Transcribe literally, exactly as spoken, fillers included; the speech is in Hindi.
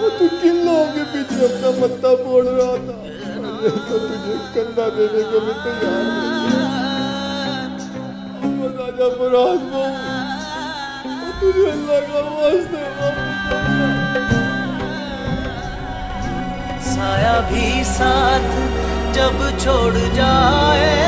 तू किन लोगों के पीछे अपना मत्था फोड़ रहा था, तो तुझे कंधा देने को भी तैयार नहीं। अब बता जा मुराद बहू, तुझे अल्लाह का वास्ते साया भी साथ जब छोड़ जाए